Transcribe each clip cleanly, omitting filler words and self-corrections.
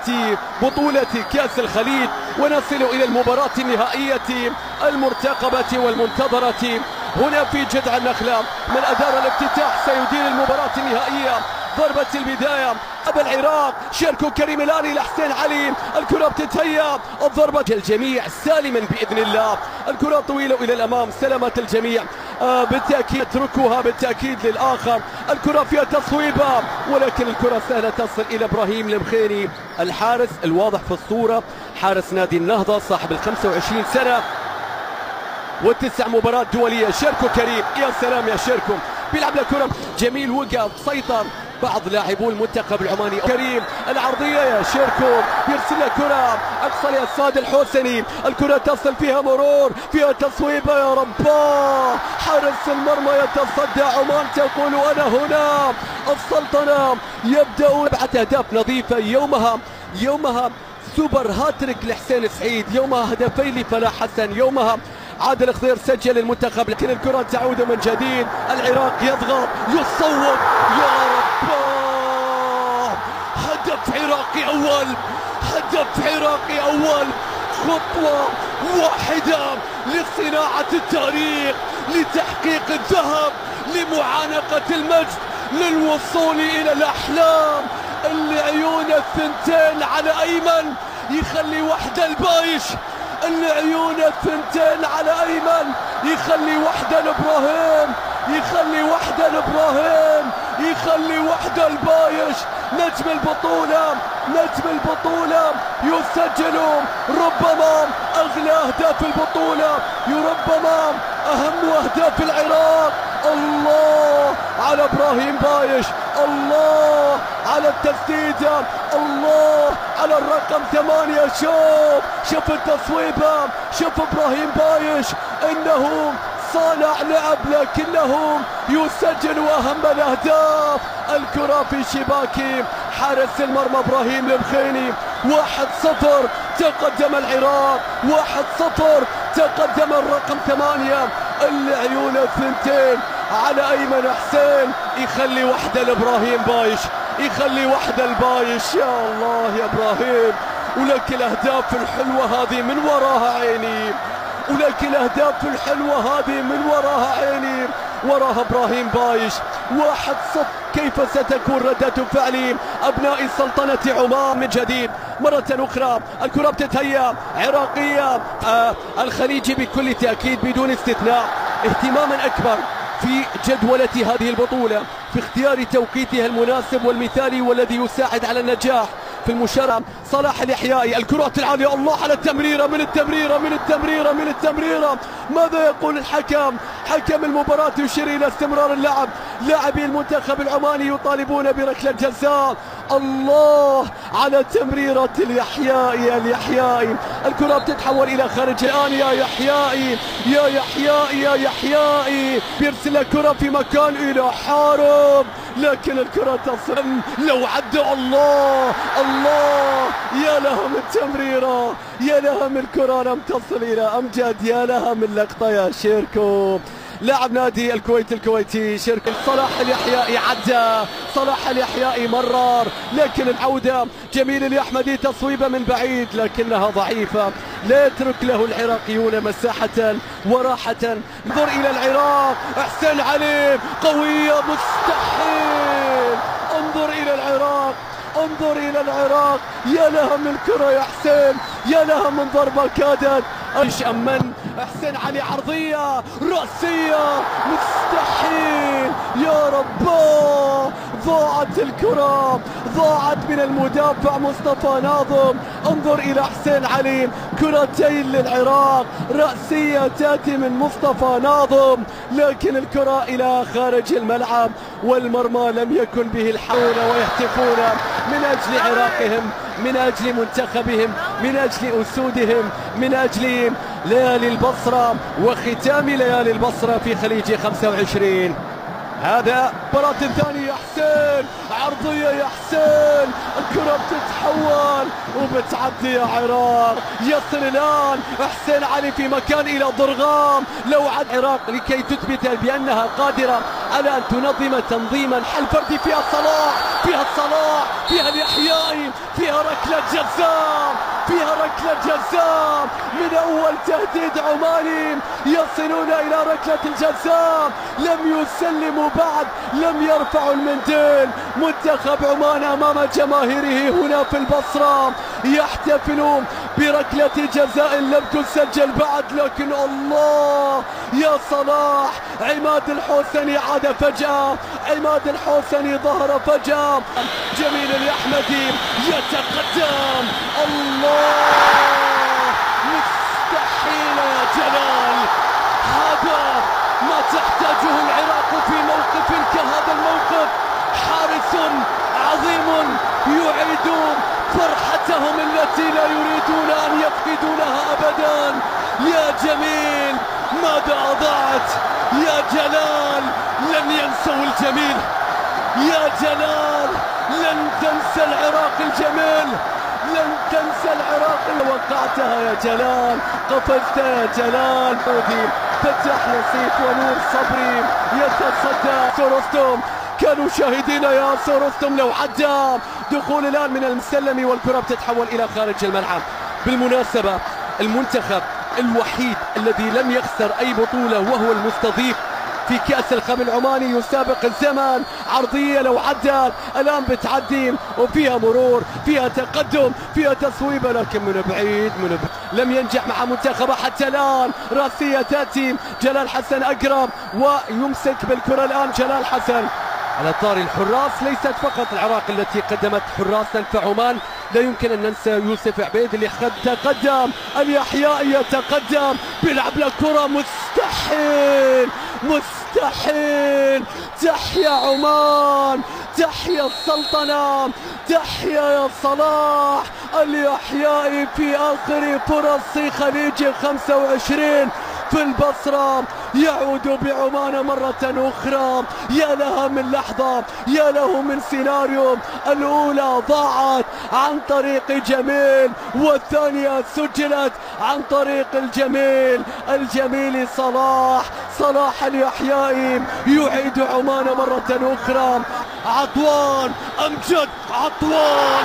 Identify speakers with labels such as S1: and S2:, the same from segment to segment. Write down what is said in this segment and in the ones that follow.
S1: نهائيات بطولة كأس الخليج، ونصل إلى المباراة النهائية المرتقبة والمنتظرة هنا في جذع النخلة. من أدار الافتتاح سيدير المباراة النهائية. ضربة البداية أبا العراق شيركو كريم الآني لحسين علي، الكرة بتتهيأ، الضربة الجميع سالما بإذن الله، الكرة طويلة إلى الأمام، سلامة الجميع بالتأكيد اتركوها بالتأكيد للآخر. الكرة فيها تصويبة ولكن الكرة سهلة تصل إلى إبراهيم المخيني، الحارس الواضح في الصورة، حارس نادي النهضة صاحب 25 سنة و9 مباريات دولية. شيركو كريم، يا سلام يا شيركو، بيلعب لكرة جميل، وقف سيطر بعض لاعبو المنتخب العماني. كريم العرضية يا شيركو، بيرسل له كرة أقصى يا ساد الحسني، الكرة تصل فيها مرور، فيها تصويبة يا رباه، حارس المرمى يتصدى. عمان تقول أنا هنا، السلطنة يبدأ بعد أهداف نظيفة. يومها سوبر هاتريك لحسين سعيد، يومها هدفين لفلاح حسن، يومها عادل خضير سجل المنتخب، لكن الكرة تعود من جديد. العراق يضغط يصوب، يا رب، هدف عراقي أول، هدف عراقي أول، خطوة واحدة لصناعة التاريخ، لتحقيق الذهب، لمعانقة المجد، للوصول إلى الأحلام. اللي عيونه الثنتين على أيمن يخلي وحده البايش، اللي عيونه الثنتين على أيمن يخلي وحده لإبراهيم، يخلي وحده لإبراهيم، يخلي وحده البايش. نجم البطولة، نجم البطولة يسجل ربما أغلى أهداف البطولة، ربما أهم أهداف العراق. الله على إبراهيم بايش، الله على التسديدة، الله على الرقم 8. شوف التصويبة، شوف إبراهيم بايش، إنه صانع لعب لكنه يسجل أهم الأهداف. الكرة في شباك حارس المرمى إبراهيم المخيني. 1-0 تقدم العراق، 1-0 تقدم الرقم 8. اللي عيونه الثنتين على أيمن حسين يخلي وحده لإبراهيم بايش، يخلي وحده البايش. يا الله يا إبراهيم، ولك الأهداف الحلوة هذه من وراها عيني، ولك الأهداف الحلوة هذه من وراها عيني، وراها إبراهيم بايش. 1-0. كيف ستكون ردة فعل أبناء سلطنة عمان من جديد؟ مرة أخرى الكرة بتتهيأ، عراقية الخليجي بكل تأكيد بدون استثناء اهتماما أكبر في جدولة هذه البطولة، في اختيار توقيتها المناسب والمثالي والذي يساعد على النجاح في المشاركة. صلاح اليحيائي، الكرات العالية، الله على التمريرة، من التمريرة، من التمريرة، من التمريرة. ماذا يقول الحكم؟ حكم المباراة يشير إلى استمرار اللعب. لاعبي المنتخب العماني يطالبون بركلة جزاء. الله على تمريرة اليحيائي، اليحيائي، الكرة بتتحول إلى خارج الآن. يا يحيائي، يا يحيائي، يا يحيائي، بيرسل الكرة في مكان إلى حارب، لكن الكرة تصل. لو عدى، الله الله، يا لها من تمريرة، يا لها من كرة لم تصل إلى أمجد، يا لها من لقطة يا شيركو. لاعب نادي الكويت الكويتي شيركو. صلاح اليحيائي عدى، صلاح اليحيائي مرر، لكن العودة جميل اليحمدي، تصويبة من بعيد لكنها ضعيفة، لا يترك له العراقيون مساحة وراحة. انظر إلى العراق، حسين علي، قوية، مستحيل. انظر إلى العراق، انظر إلى العراق، يا لها من كرة يا حسين، يا لها من ضربة كادت. ايش أمن حسين علي، عرضية رأسية، مستحيل، يا رباه، ضاعت الكرة، ضاعت من المدافع مصطفى ناظم. انظر إلى حسين علي، كرتين للعراق، رأسية تأتي من مصطفى ناظم، لكن الكرة إلى خارج الملعب، والمرمى لم يكن به الحول، ويهتفون من أجل عراقهم، من أجل منتخبهم، من أجل أسودهم، من أجل ليالي البصرة وختام ليالي البصرة في خليج 25. هذا مباراة ثانية. يا حسين، عرضية يا حسين، الكرة بتتحول وبتعدي يا عراق. يصل الآن حسين علي في مكان إلى ضرغام. لو عد عراق لكي تثبت بأنها قادرة على أن تنظم تنظيما، حل فردي فيها صلاح، فيها صلاح، فيها اليحيائي، فيها ركلة جزاء، فيها ركلة جزاء من أول تهديد عماني يصلون إلى ركلة الجزاء، لم يسلموا بعد، لم يرفعوا المنديل. منتخب عمان أمام جماهيره هنا في البصرة يحتفلون بركلة جزاء لم تسجل بعد، لكن الله يا صلاح. عماد الحوسني عاد فجأة، عماد الحوسني ظهر فجأة. جميل الأحمدي يتقدم، الله مستحيل يا جلال. هذا ما تحتاجه العراق في موقف كهذا الموقف. حارس عظيم يعيد فرحتهم التي لا يريدون أن يفقدونها أبدا. يا جميل ماذا أضاعت يا جلال، لن ينسوا الجميل يا جلال، لن تنسى العراق الجميل، لن تنسى العراق. وقعتها يا جلال، قفزت يا جلال. فتح نصيف ونور صبري يتصدى. سورستوم كانوا شاهدين يا سورستوم، لو عدى دخول الآن من المسلمي والكرة بتتحول إلى خارج الملعب. بالمناسبة المنتخب الوحيد الذي لم يخسر أي بطولة وهو المستضيف في كأس الخمر العماني يسابق الزمن. عرضية لو عدت الآن بتعدي وفيها مرور، فيها تقدم، فيها تصويبة، لكن من بعيد لم ينجح مع منتخبه حتى الآن. راسية تأتي، جلال حسن أقرب ويمسك بالكرة الآن جلال حسن. على طاري الحراس، ليست فقط العراق التي قدمت حراسا فعمان، لا يمكن أن ننسى يوسف عبيد اللي تقدم. اليحيائي يتقدم، بيلعب له كرة، مستحيل مستحيل. تحيا عمان، تحيا السلطنة، تحيا يا صلاح. اليحيائي في آخر فرص خليج 25 في البصرة يعود بعمان مرة أخرى. يا لها من لحظة، يا له من سيناريو. الأولى ضاعت عن طريق جميل، والثانية سجلت عن طريق الجميل صلاح اليحيائي يعيد عمان مرة أخرى. عطوان أمجد، عطوان،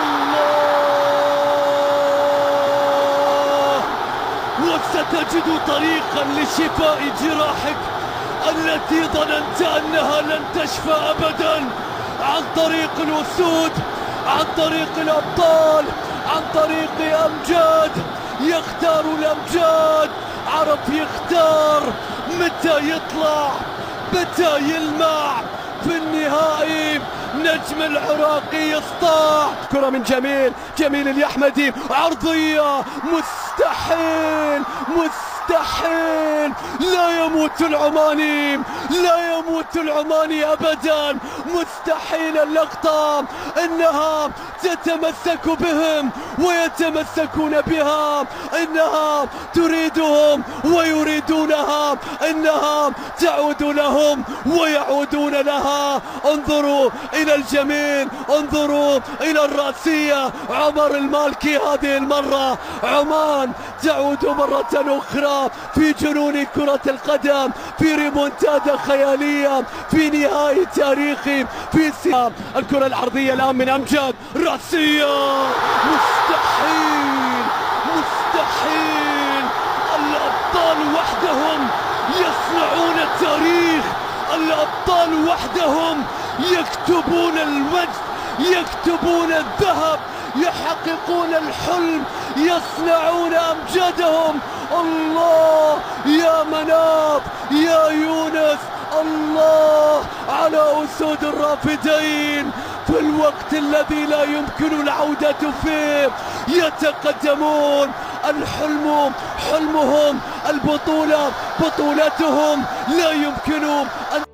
S1: الله، وستجد طريقا لشفاء جراحك التي ظننت أنها لن تشفى أبدا، عن طريق الأسود، عن طريق الأبطال، عن طريق أمجد. يختار الأمجاد، عرف يختار متى يطلع، متى يلمع. في النهائي نجم العراقي يسطع. كرة من جميل الأحمدي، عرضية، مستحيل مستحيل. لا يموت العماني، لا يموت العماني أبدا. مستحيل اللقطة، إنها تتمسك بهم ويتمسكون بها، إنها تريدهم ويريدونها، إنها تعود لهم ويعودون لها. انظروا إلى الجميل، انظروا إلى الرأسية. عمر المالكي هذه المرة عمان تعود مرة أخرى في جنون كرة القدم، في ريمونتادا خيالية، في نهائي تاريخي، في الكرة العرضية الآن من أمجد، رأسية، مستحيل مستحيل. الأبطال وحدهم يصنعون التاريخ، الأبطال وحدهم يكتبون المجد، يكتبون الذهب، يحققون الحلم، يصنعون أمجادهم. الله يا مناف، يا يونس، الله على أسود الرافدين في الوقت الذي لا يمكن العودة فيه. يتقدمون، الحلم حلمهم، البطولة بطولتهم، لا يمكن أن